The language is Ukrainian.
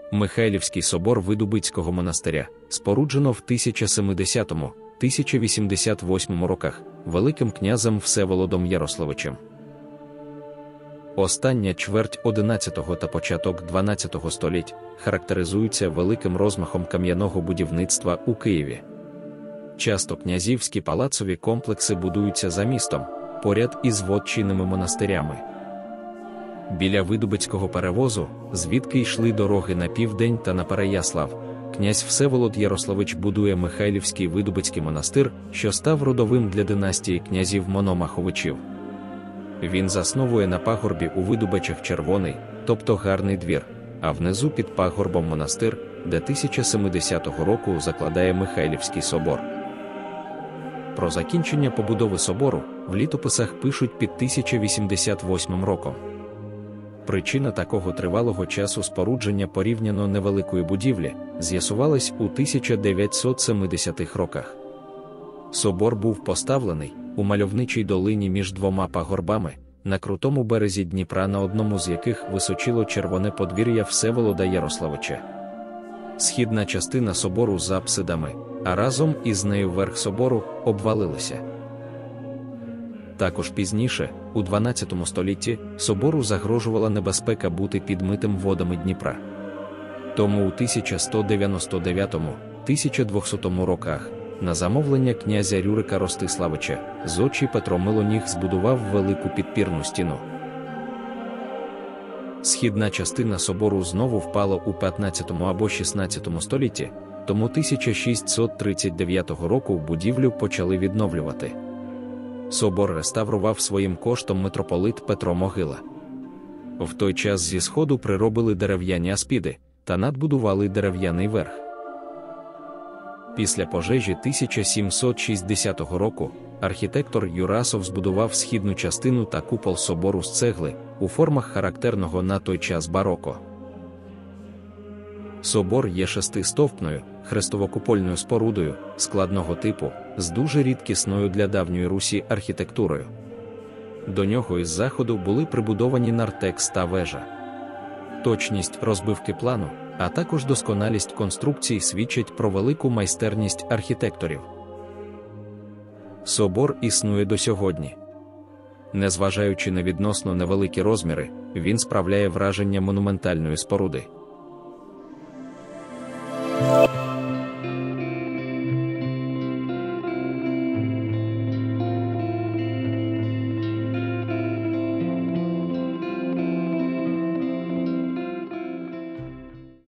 Михайлівський собор Видубицького монастиря споруджено в 1070-1088 роках Великим князем Всеволодом Ярославичем. Остання чверть XI та початок XII століть характеризуються великим розмахом кам'яного будівництва у Києві. Часто князівські палацові комплекси будуються за містом, поряд із вотчинними монастирями. Біля Видубицького перевозу, звідки йшли дороги на південь та на Переяслав, князь Всеволод Ярославич будує Михайлівський Видубицький монастир, що став родовим для династії князів Мономаховичів. Він засновує на пагорбі у Видубичах червоний, тобто гарний двір, а внизу під пагорбом монастир, де 1070 року закладає Михайлівський собор. Про закінчення побудови собору в літописах пишуть під 1088 роком. Причина такого тривалого часу спорудження порівняно невеликої будівлі з'ясувалась у 1970-х роках. Собор був поставлений у мальовничій долині між двома пагорбами, на крутому березі Дніпра, на одному з яких височило червоне подвір'я Всеволода Ярославича. Східна частина собору з апсидами, а разом із нею верх собору, обвалилися. Також пізніше, у XII столітті, собору загрожувала небезпека бути підмитим водами Дніпра. Тому у 1199-1200 роках, на замовлення князя Рюрика Ростиславича, зодчий Петро Милоніг збудував велику підпірну стіну. Східна частина собору знову впала у 15 або 16 столітті, тому 1639 року будівлю почали відновлювати. Собор реставрував своїм коштом митрополит Петро Могила. В той час зі сходу приробили дерев'яні аспіди та надбудували дерев'яний верх. Після пожежі 1760 року архітектор Юрасов збудував східну частину та купол собору з цегли у формах характерного на той час бароко. Собор є шестистовпною, хрестовокупольною спорудою, складного типу, з дуже рідкісною для давньої Русі архітектурою. До нього із заходу були прибудовані нартекс та вежа. Точність розбивки плану, а також досконалість конструкцій свідчать про велику майстерність архітекторів. Собор існує до сьогодні. Незважаючи на відносно невеликі розміри, він справляє враження монументальної споруди.